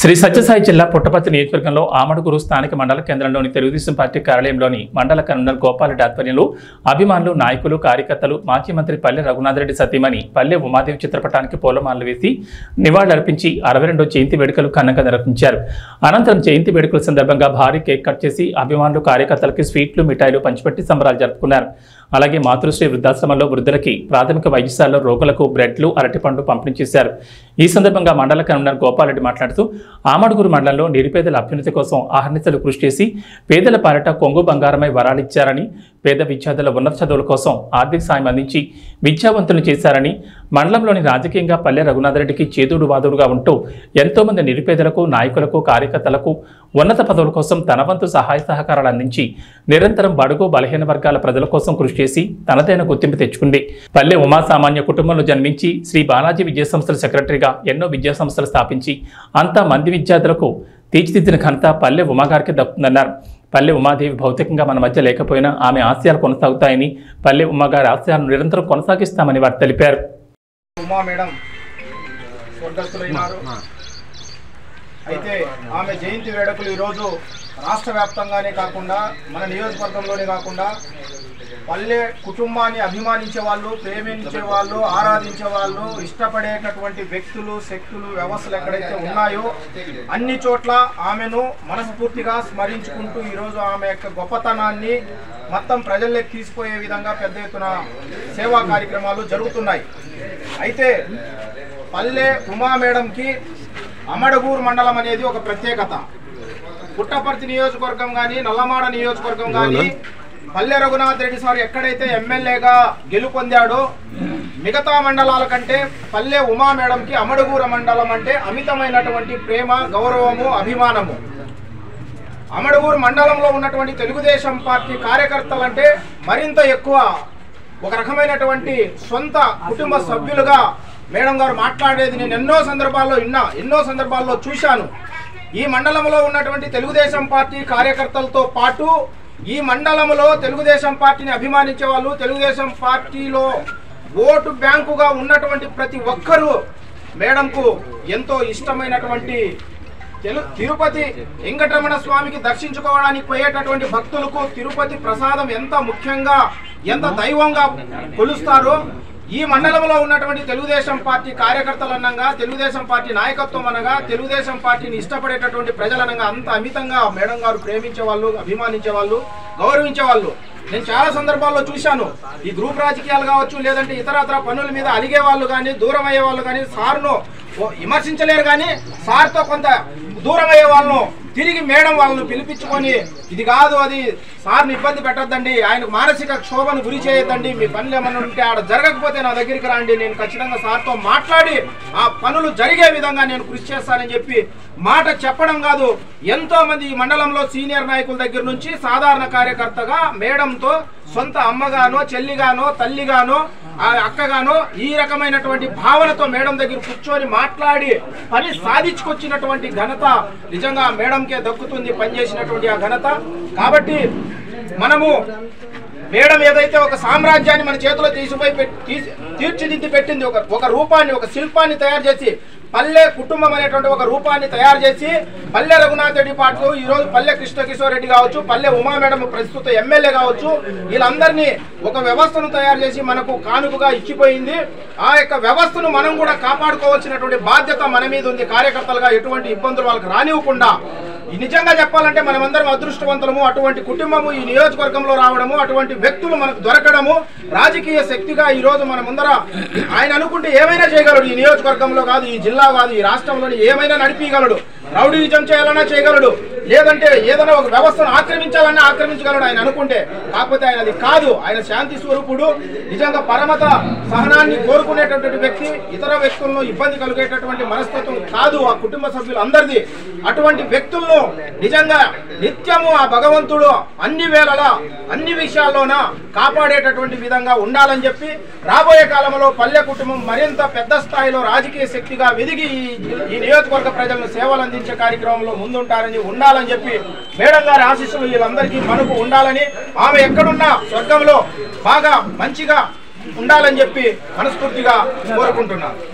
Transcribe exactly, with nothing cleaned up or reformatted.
శ్రీ సత్యసాయి జిల్లా పుట్టపర్తి నియోజకవర్గంలో ఆమడుగురు స్థానిక మండల కేంద్రంలోని తెలుగుదేశం పార్టీ కార్యాలయంలోని మండల కన్వీనర్ గోపాలరెడ్డి ఆధ్వర్యంలో అభిమానులు, నాయకులు, కార్యకర్తలు మాజీ మంత్రి పల్లె రఘునాథరెడ్డి సతీమణి పల్లె ఉమాదేవి చిత్రపటానికి పూలమాలలు వేసి నివాళులర్పించి అరవై రెండో జయంతి వేడుకలు ఘనంగా నిర్వహించారు. అనంతరం జయంతి వేడుకల సందర్భంగా భారీ కేక్ కట్ చేసి అభిమానులు, కార్యకర్తలకి స్వీట్లు, మిఠాయిలు పంచిపెట్టి సంబరాలు జరుపుకున్నారు. అలాగే మాతృశ్రీ వృద్ధాశ్రమంలో వృద్ధులకి, ప్రాథమిక వైద్యశాలలో రోగులకు బ్రెడ్లు, అరటిపండ్లు పంపిణీ చేశారు. ఈ సందర్భంగా మండల కన్వీనర్ గోపాలరెడ్డి మాట్లాడుతూ ఆమడుగురు మండలంలో నిరుపేదల అభ్యున్నతి కోసం ఆహర్నిశలు కృషి చేసి పేదల పాలిట కొంగు బంగారమై వరాలిచ్చారని, పేద విద్యార్థుల ఉన్నత చదువుల కోసం ఆర్థిక సాయం అందించి విద్యావంతులు చేశారని, మండలంలోని రాజకీయంగా పల్లె రఘునాథరెడ్డికి చేదుడు వాదుడుగా ఉంటూ ఎంతో మంది నిరుపేదలకు, నాయకులకు, కార్యకర్తలకు ఉన్నత పదవుల కోసం తన వంతు సహాయ సహకారాలు అందించి నిరంతరం బడుగు బలహీన వర్గాల ప్రజల కోసం కృషి చేసి తనదైన గుర్తింపు తెచ్చుకుంది. పల్లె ఉమా సామాన్య కుటుంబంలో జన్మించి శ్రీ బాలాజీ విద్యా సంస్థల సెక్రటరీగా ఎన్నో విద్యా సంస్థలు స్థాపించి అంతా మంది విద్యార్థులకు తీర్చిదిద్దిన ఘనత పల్లె ఉమాగారికి దక్కుతుందన్నారు. పల్లె ఉమాదేవి భౌతికంగా మన మధ్య లేకపోయినా ఆమె ఆశయాలు కొనసాగుతాయని, పల్లె ఉమాగారి ఆశయాలను నిరంతరం కొనసాగిస్తామని వారు తెలిపారు. ఉమా మేడం స్వర్గస్థులైనారు. అయితే ఆమె జయంతి వేడుకలు ఈరోజు రాష్ట్ర వ్యాప్తంగానే కాకుండా మన నియోజకవర్గంలోనే కాకుండా పల్లె కుటుంబాన్ని అభిమానించే వాళ్ళు, ప్రేమించే వాళ్ళు, ఆరాధించే వాళ్ళు, ఇష్టపడేటటువంటి వ్యక్తులు, శక్తులు, వ్యవస్థలు ఎక్కడైతే ఉన్నాయో అన్ని చోట్ల ఆమెను మనస్ఫూర్తిగా స్మరించుకుంటూ ఈరోజు ఆమె యొక్క గొప్పతనాన్ని మొత్తం ప్రజల్లోకి తీసుకుపోయే విధంగా పెద్ద ఎత్తున సేవా కార్యక్రమాలు జరుగుతున్నాయి. అయితే పల్లె ఉమా మేడంకి అమడగూరు మండలం అనేది ఒక ప్రత్యేకత. పుట్టపర్తి నియోజకవర్గం కానీ, నల్లమాడ నియోజకవర్గం కానీ పల్లె రఘునాథరెడ్డి సార్ ఎక్కడైతే ఎమ్మెల్యేగా గెలుపొందాడో మిగతా మండలాల కంటే పల్లె ఉమా మేడంకి అమడగూరు మండలం అంటే అమితమైనటువంటి ప్రేమ, గౌరవము, అభిమానము. అమడగూరు మండలంలో ఉన్నటువంటి తెలుగుదేశం పార్టీ కార్యకర్తలంటే మరింత ఎక్కువ ఒక రకమైనటువంటి సొంత కుటుంబ సభ్యులుగా మేడం గారు మాట్లాడేది నేను ఎన్నో సందర్భాల్లో విన్నా, ఎన్నో సందర్భాల్లో చూశాను. ఈ మండలంలో ఉన్నటువంటి తెలుగుదేశం పార్టీ కార్యకర్తలతో పాటు ఈ మండలంలో తెలుగుదేశం పార్టీని అభిమానించే వాళ్ళు, తెలుగుదేశం పార్టీలో ఓటు బ్యాంకుగా ఉన్నటువంటి ప్రతి ఒక్కరూ మేడంకు ఎంతో ఇష్టమైనటువంటి తిరుపతి వెంకటరమణ స్వామికి దర్శించుకోవడానికి పోయేటటువంటి భక్తులకు తిరుపతి ప్రసాదం ఎంత ముఖ్యంగా, ఎంత దైవంగా కొలుస్తారో ఈ మండలంలో ఉన్నటువంటి తెలుగుదేశం పార్టీ కార్యకర్తలు అనగా, తెలుగుదేశం పార్టీ నాయకత్వం అనగా, తెలుగుదేశం పార్టీని ఇష్టపడేటటువంటి ప్రజలనగా అంత అమితంగా మేడం గారు ప్రేమించే వాళ్ళు, అభిమానించే వాళ్ళు, గౌరవించే వాళ్ళు నేను చాలా సందర్భాల్లో చూశాను. ఈ గ్రూప్ రాజకీయాలు కావచ్చు, లేదంటే ఇతరత్ర పనుల మీద అలిగే వాళ్ళు కానీ, దూరం అయ్యే వాళ్ళు కానీ, సార్ను విమర్శించలేరు కానీ సార్తో కొంత దూరం అయ్యే వాళ్ళను తిరిగి మేడం వాళ్ళను పిలిపించుకొని ఇది కాదు, అది సార్ని ఇబ్బంది పెట్టద్దండి, ఆయనకు మానసిక క్షోభను గురి చేయొద్దండి, మీ పనులు ఏమన్నా ఉంటే ఆడ జరగకపోతే నా దగ్గరికి రండి, నేను ఖచ్చితంగా సార్తో మాట్లాడి ఆ పనులు జరిగే విధంగా నేను కృషి చేస్తానని చెప్పి మాట చెప్పడం కాదు, ఎంతో మంది ఈ మండలంలో సీనియర్ నాయకుల దగ్గర నుంచి సాధారణ కార్యకర్తగా మేడంతో సొంత అమ్మగానో, చెల్లిగానో, తల్లిగానో, అక్కగానో ఈ రకమైనటువంటి భావనతో మేడం దగ్గర కూర్చొని మాట్లాడి పని సాధించుకొచ్చినటువంటి ఘనత నిజంగా మేడంకే దక్కుతుంది, పనిచేసినటువంటి ఆ ఘనత. కాబట్టి మనము మేడం ఏదైతే ఒక సామ్రాజ్యాన్ని మన చేతిలో తీసిపోయి తీర్చిదిద్ది పెట్టింది, ఒక ఒక రూపాన్ని, ఒక శిల్పాన్ని తయారు చేసి పల్లె కుటుంబం అనేటువంటి ఒక రూపాన్ని తయారు చేసి పల్లె రఘునాథరెడ్డి పాటు ఈరోజు పల్లె కృష్ణకిషోర్ రెడ్డి కావచ్చు, పల్లె ఉమా మేడం ప్రస్తుత ఎమ్మెల్యే కావచ్చు, వీళ్ళందరినీ ఒక వ్యవస్థను తయారు చేసి మనకు కానుకగా ఇచ్చిపోయింది. ఆ యొక్క వ్యవస్థను మనం కూడా కాపాడుకోవాల్సినటువంటి బాధ్యత మన మీద ఉంది. కార్యకర్తలుగా ఎటువంటి ఇబ్బందులు వాళ్ళకి రానివ్వకుండా, నిజంగా చెప్పాలంటే మనమందరం అదృష్టవంతులము. అటువంటి కుటుంబము ఈ నియోజకవర్గంలో రావడము, అటువంటి వ్యక్తులు మనకు దొరకడము, రాజకీయ శక్తిగా ఈ రోజు మన ముందర ఆయన అనుకుంటే ఏమైనా చేయగలడు. ఈ నియోజకవర్గంలో కాదు, ఈ జిల్లా కాదు, ఈ రాష్ట్రంలోని ఏమైనా నడిపించగలడు. రౌడీజం చేయాలన్నా చేయగలడు, లేదంటే ఏదైనా ఒక వ్యవస్థను ఆక్రమించాలన్నా ఆక్రమించగలడు ఆయన అనుకుంటే. కాకపోతే ఆయన అది కాదు, ఆయన శాంతి స్వరూపుడు. నిజంగా పరమత సహనాన్ని కోరుకునేటటువంటి వ్యక్తి, ఇతర వ్యక్తులను ఇబ్బంది కలిగేటటువంటి మనస్తత్వం కాదు ఆ కుటుంబ సభ్యులు అందరిది. అటువంటి వ్యక్తులను నిజంగా నిత్యము ఆ భగవంతుడు అన్ని వేళలా అన్ని విషయాల్లోన కాపాడేటటువంటి విధంగా ఉండాలని చెప్పి రాబోయే కాలంలో పల్లె కుటుంబం మరింత పెద్ద స్థాయిలో రాజకీయ శక్తిగా వెదిగి ఈ నియోజకవర్గ ప్రజలను సేవలు అందించే కార్యక్రమంలో ముందుంటారని ఉండాలని చెప్పి మేడం గారి ఆశీస్సులు వీళ్ళందరికీ మనకు ఉండాలని, ఆమె ఎక్కడున్నా స్వర్గంలో బాగా మంచిగా ఉండాలని చెప్పి మనస్ఫూర్తిగా కోరుకుంటున్నాను.